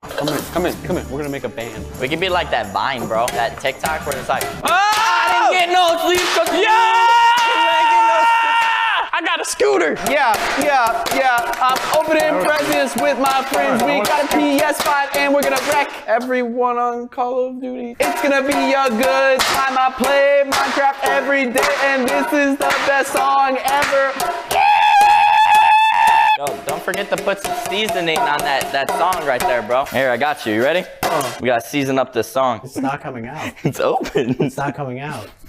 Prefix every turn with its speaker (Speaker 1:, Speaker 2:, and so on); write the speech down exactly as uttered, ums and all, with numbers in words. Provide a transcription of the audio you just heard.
Speaker 1: Come in, come in, come in. We're gonna make a band.
Speaker 2: We could be like that Vine, bro. That TikTok where it's like,
Speaker 1: oh! I didn't get no sleep.
Speaker 2: yeah!
Speaker 1: I got a scooter. Yeah, yeah, yeah. I'm opening presents with my friends. We got a P S five and we're gonna wreck everyone on Call of Duty. It's gonna be a good time. I play Minecraft every day and this is the best song ever.
Speaker 2: Yo, don't forget to put some seasoning on that, that song right there, bro. Here, I got you. You ready?
Speaker 1: Uh,
Speaker 2: we gotta season up this song.
Speaker 1: It's not coming out.
Speaker 2: It's open.
Speaker 1: It's not coming out.